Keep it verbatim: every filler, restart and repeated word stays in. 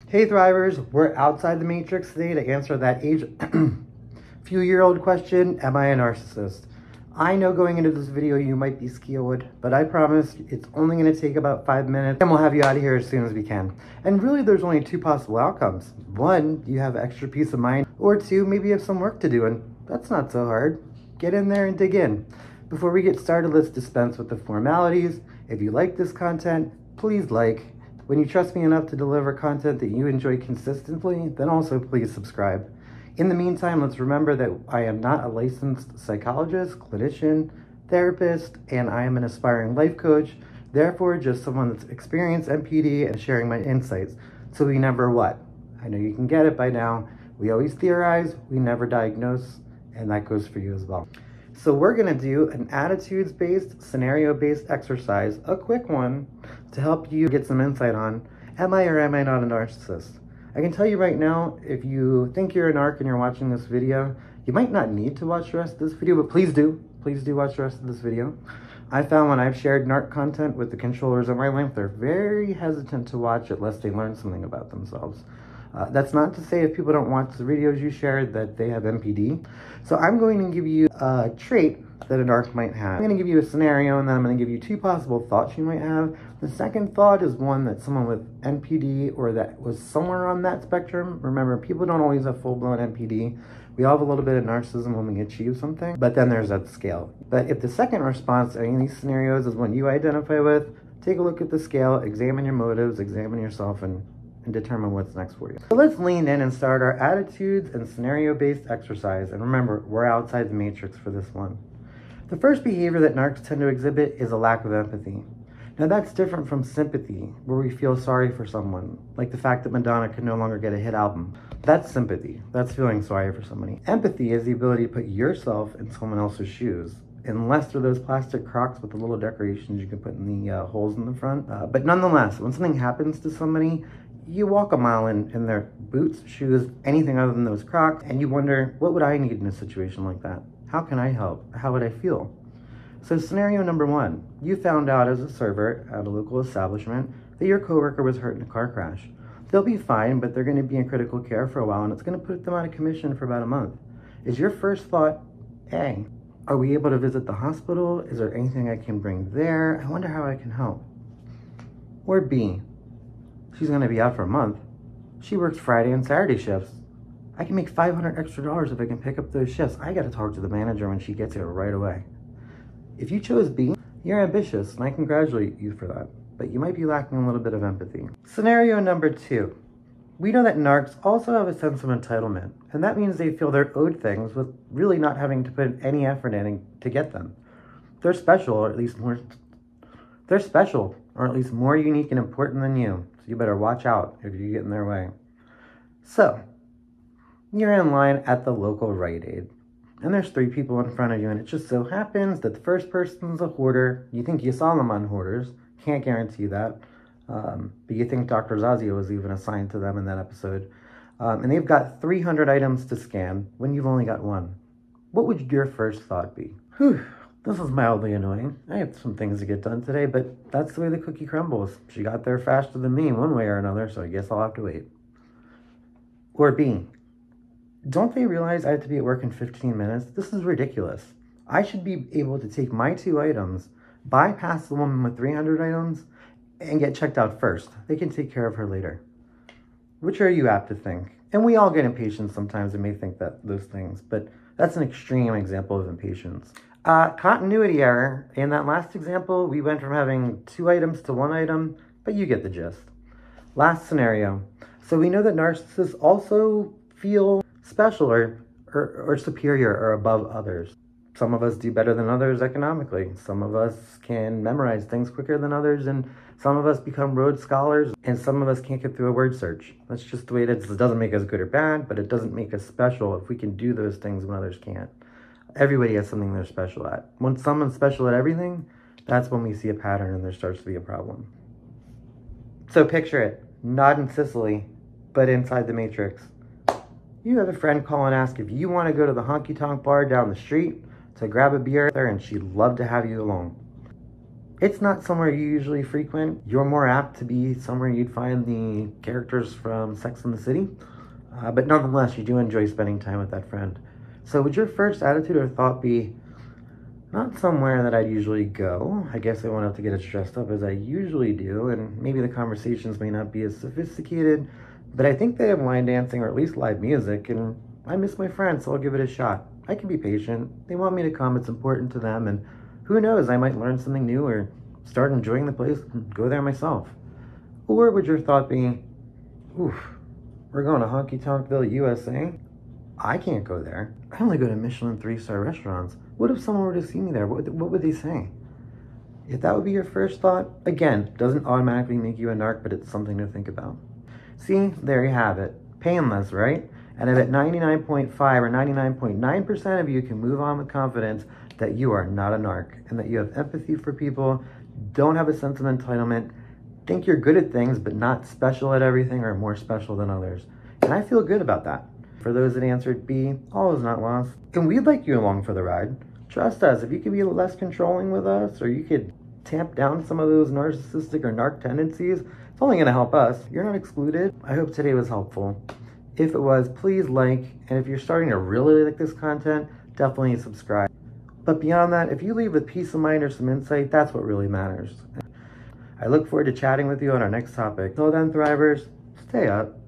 Hey Thrivers, we're outside the matrix today to answer that age few year old question, am I a narcissist? I know going into this video you might be scared, but I promise it's only going to take about five minutes and we'll have you out of here as soon as we can. And really there's only two possible outcomes. One, you have extra peace of mind, or two, maybe you have some work to do, and that's not so hard. Get in there and dig in. Before we get started, let's dispense with the formalities. If you like this content, please like. When you trust me enough to deliver content that you enjoy consistently, then also please subscribe. In the meantime, let's remember that I am not a licensed psychologist, clinician, therapist, and I am an aspiring life coach. Therefore, just someone that's experienced N P D and sharing my insights. So we never what? I know you can get it by now. We always theorize, we never diagnose, and that goes for you as well. So we're gonna do an attitudes-based, scenario-based exercise, a quick one, to help you get some insight on, am I or am I not a narcissist? I can tell you right now, if you think you're a narc and you're watching this video, you might not need to watch the rest of this video, but please do. Please do watch the rest of this video. I found when I've shared narc content with the controllers in my life, they're very hesitant to watch it lest they learn something about themselves. Uh, that's not to say if people don't watch the videos you shared that they have N P D. So I'm going to give you a trait that a narc might have. I'm going to give you a scenario, and then I'm going to give you two possible thoughts you might have. The second thought is one that someone with N P D or that was somewhere on that spectrum. Remember, people don't always have full-blown N P D. We all have a little bit of narcissism when we achieve something, but then there's that scale. But if the second response to any of these scenarios is one you identify with, take a look at the scale, examine your motives, examine yourself, and and determine what's next for you. So let's lean in and start our attitudes and scenario-based exercise. And remember, we're outside the matrix for this one. The first behavior that narcs tend to exhibit is a lack of empathy. Now that's different from sympathy, where we feel sorry for someone, like the fact that Madonna can no longer get a hit album. That's sympathy. That's feeling sorry for somebody. Empathy is the ability to put yourself in someone else's shoes, unless they're those plastic Crocs with the little decorations you can put in the uh, holes in the front. Uh, but nonetheless, when something happens to somebody, you walk a mile in, in their boots, shoes, anything other than those Crocs, and you wonder, what would I need in a situation like that? How can I help? How would I feel? So scenario number one, you found out as a server at a local establishment that your coworker was hurt in a car crash. They'll be fine, but they're going to be in critical care for a while, and it's going to put them out of commission for about a month. Is your first thought, A, are we able to visit the hospital? Is there anything I can bring there? I wonder how I can help. Or B, she's going to be out for a month. She works Friday and Saturday shifts. I can make five hundred extra dollars if I can pick up those shifts. I got to talk to the manager when she gets here right away. If you chose B, you're ambitious, and I congratulate you for that, but you might be lacking a little bit of empathy. Scenario number two. We know that narcs also have a sense of entitlement, and that means they feel they're owed things with really not having to put any effort in to get them. They're special, or at least more, they're special, or at least more unique and important than you. You better watch out if you get in their way. So, you're in line at the local Rite Aid, and there's three people in front of you, and it just so happens that the first person's a hoarder. You think you saw them on Hoarders. Can't guarantee that. Um, but you think Doctor Zazio was even assigned to them in that episode. Um, and they've got three hundred items to scan when you've only got one. What would your first thought be? Whew. This is mildly annoying. I have some things to get done today, but that's the way the cookie crumbles. She got there faster than me one way or another, so I guess I'll have to wait. Or B, don't they realize I have to be at work in fifteen minutes? This is ridiculous. I should be able to take my two items, bypass the woman with three hundred items, and get checked out first. They can take care of her later. Which are you apt to think? And we all get impatient sometimes and may think that those things, but that's an extreme example of impatience. Uh, continuity error. In that last example, we went from having two items to one item, but you get the gist. Last scenario. So we know that narcissists also feel special or, or, or superior or above others. Some of us do better than others economically. Some of us can memorize things quicker than others, and some of us become Rhodes Scholars, and some of us can't get through a word search. That's just the way it is. It doesn't make us good or bad, but it doesn't make us special if we can do those things when others can't. Everybody has something they're special at. When someone's special at everything, that's when we see a pattern and there starts to be a problem. So picture it, not in Sicily, but inside the matrix. You have a friend call and ask if you want to go to the honky-tonk bar down the street to grab a beer there, and she'd love to have you along. It's not somewhere you usually frequent. You're more apt to be somewhere you'd find the characters from Sex and the City. Uh, but nonetheless, you do enjoy spending time with that friend. So would your first attitude or thought be, not somewhere that I'd usually go. I guess I won't have to get as dressed up as I usually do, and maybe the conversations may not be as sophisticated, but I think they have line dancing or at least live music, and I miss my friends, so I'll give it a shot. I can be patient. They want me to come, it's important to them, and who knows, I might learn something new or start enjoying the place and go there myself. Or would your thought be, oof, we're going to Honky Tonkville, U S A? I can't go there. I only go to Michelin three-star restaurants. What if someone were to see me there? What would, what would they say? If that would be your first thought, again, doesn't automatically make you a narc, but it's something to think about. See, there you have it. Painless, right? And I bet ninety-nine point five or ninety-nine point nine percent of you can move on with confidence that you are not a narc and that you have empathy for people, don't have a sense of entitlement, think you're good at things but not special at everything or more special than others. And I feel good about that. For those that answered B, all is not lost. And we'd like you along for the ride. Trust us, if you could be less controlling with us, or you could tamp down some of those narcissistic or narc tendencies, it's only gonna help us. You're not excluded. I hope today was helpful. If it was, please like, and if you're starting to really like this content, definitely subscribe. But beyond that, if you leave with peace of mind or some insight, that's what really matters. I look forward to chatting with you on our next topic. Till then, Thrivers, stay up.